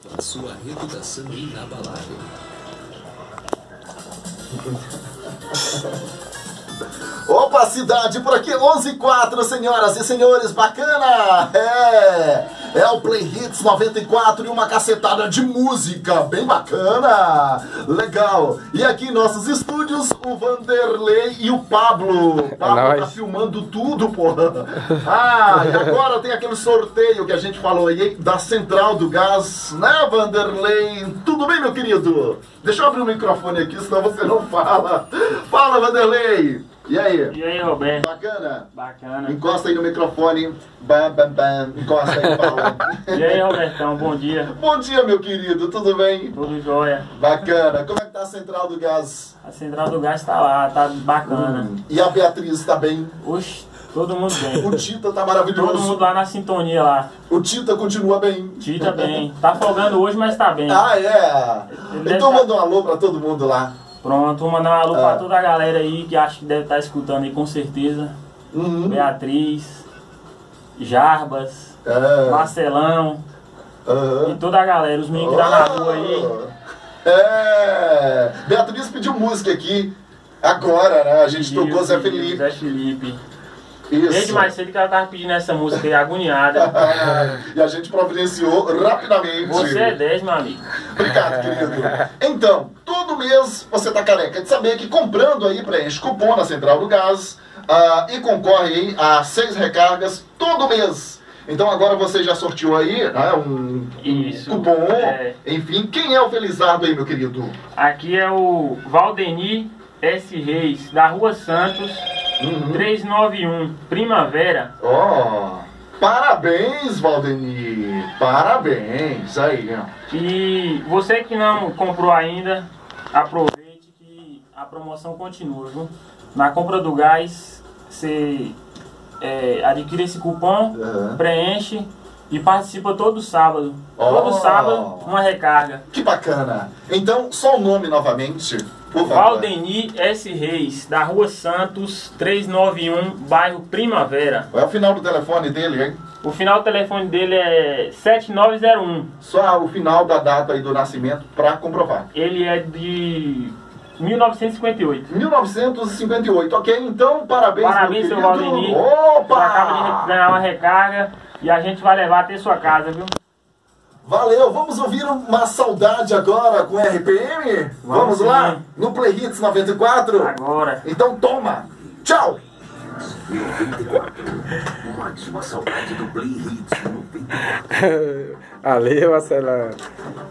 A sua reputação inabalável. Opa, cidade, por aqui 11:04, senhoras e senhores, bacana! É o Play Hits 94 e uma cacetada de música, bem bacana! Legal! E aqui em nossos estúdios, o Vanderlei e o Pablo. O Pablo tá filmando tudo, porra! Ah, e agora tem aquele sorteio que a gente falou aí da Central do Gás, né, Vanderlei? Tudo bem, meu querido? Deixa eu abrir o microfone aqui, senão você não fala. Fala, Vanderlei! E aí? E aí, Roberto? Bacana? Bacana. Encosta aí no microfone. Bam, bam, bam. Encosta aí, fala. E aí, Robertão? Bom dia. Bom dia, meu querido. Tudo bem? Tudo jóia. Bacana. Como é que tá a Central do Gás? A Central do Gás tá lá, tá bacana. E a Beatriz tá bem? Oxe, todo mundo bem. O Tita tá maravilhoso. Todo mundo lá na sintonia lá. O Tita continua bem? Tita bem. Tá folgando hoje, mas tá bem. Ah, é? Então manda um alô pra todo mundo lá. Pronto, vou mandar um alô pra toda a galera aí que acho que deve estar escutando aí com certeza. Beatriz, Jarbas, Marcelão e toda a galera, os meninos que tá na rua aí. Beatriz pediu música aqui agora, né? A gente tocou Zé Felipe. Zé Felipe. Isso. Desde mais cedo que ela tava pedindo essa música aí, agoniada. E a gente providenciou rapidamente. Você é 10, meu amigo. Obrigado, querido. Então, todo mês você tá careca de saber que comprando aí, preenche cupom na Central do Gás e concorre aí a 6 recargas todo mês. Então agora você já sorteou aí, né, um cupom. Enfim, quem é o felizardo aí, meu querido? Aqui é o Valdeni S. Reis, da Rua Santos, 391, Primavera. Parabéns, Valdeni. Parabéns. Aí, ó. E você que não comprou ainda, aproveite que a promoção continua, viu? Na compra do gás, você adquire esse cupom, preenche e participa todo sábado. Todo sábado, uma recarga. Que bacana. Então, só o nome novamente, por favor. Valdeni S. Reis, da Rua Santos, 391, bairro Primavera. Qual é o final do telefone dele, hein? O final do telefone dele é 7901. Só o final da data aí do nascimento para comprovar. Ele é de 1958. 1958, ok? Então, parabéns, Parabéns, seu Valdeni. Opa! Acaba de ganhar uma recarga e a gente vai levar até sua casa, viu? Valeu, vamos ouvir uma saudade agora com RPM? Vamos lá? No Play Hits 94? Agora. Então toma! Tchau! 94. Mais uma saudade do Play Hits 94. Valeu, Marcelão.